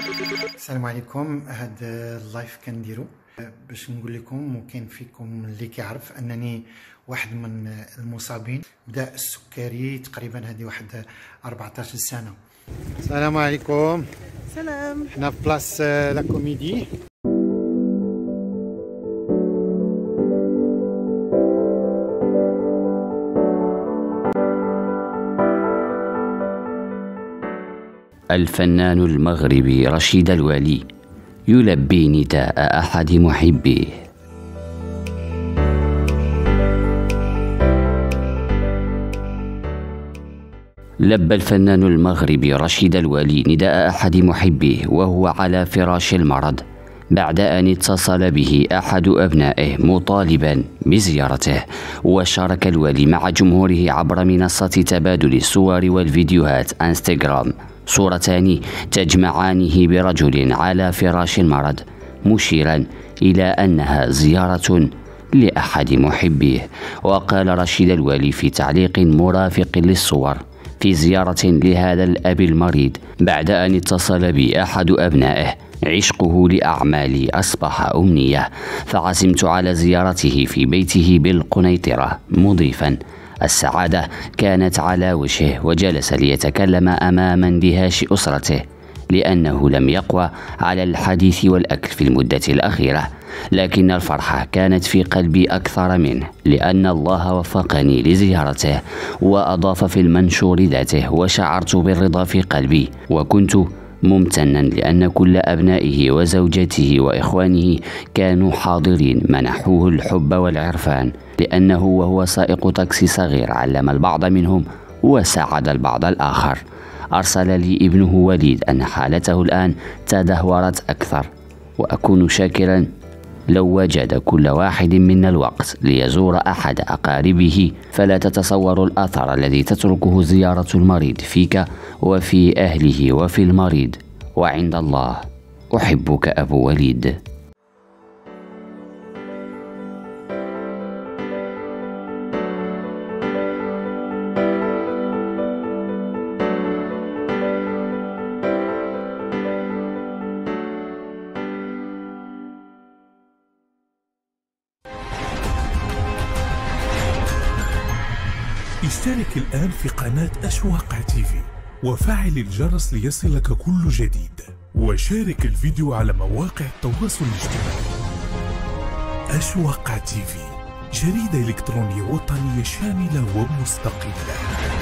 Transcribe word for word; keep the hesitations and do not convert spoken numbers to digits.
السلام عليكم. هذا اللايف كنديرو باش نقول لكم وكاين فيكم اللي كيعرف انني واحد من المصابين بدا السكري تقريبا هذه واحد أربعطاش سنه. السلام عليكم. سلام. حنا في بلاص لا كوميدي. الفنان المغربي رشيد الوالي يلبي نداء أحد محبيه. لبى الفنان المغربي رشيد الوالي نداء أحد محبيه وهو على فراش المرض بعد أن اتصل به أحد أبنائه مطالبا بزيارته. وشارك الوالي مع جمهوره عبر منصة تبادل الصور والفيديوهات انستغرام صورتان تجمعانه برجل على فراش المرض، مشيرا إلى أنها زيارة لأحد محبيه. وقال رشيد الوالي في تعليق مرافق للصور: في زيارة لهذا الأب المريض بعد أن اتصل بي أحد أبنائه، عشقه لأعمالي أصبح أمنية، فعزمت على زيارته في بيته بالقنيطرة، مضيفا: السعادة كانت على وجهه، وجلس ليتكلم أمام اندهاش أسرته لأنه لم يقوى على الحديث والأكل في المدة الأخيرة، لكن الفرحة كانت في قلبي أكثر منه لأن الله وفقني لزيارته. وأضاف في المنشور ذاته: وشعرت بالرضا في قلبي، وكنت ممتنا لأن كل أبنائه وزوجته وإخوانه كانوا حاضرين، منحوه الحب والعرفان، لأنه وهو سائق تاكسي صغير علم البعض منهم وساعد البعض الآخر. أرسل لي ابنه وليد أن حالته الآن تدهورت أكثر، وأكون شاكرا لو وجد كل واحد منا الوقت ليزور أحد أقاربه، فلا تتصور الأثر الذي تتركه زيارة المريض فيك وفي أهله وفي المريض. وعند الله أحبك أبو وليد. اشترك الآن في قناة أشواق تيفي وفعل الجرس ليصلك كل جديد، وشارك الفيديو على مواقع التواصل الاجتماعي. أشواق تيفي، جريدة إلكترونية وطنية شاملة ومستقلة.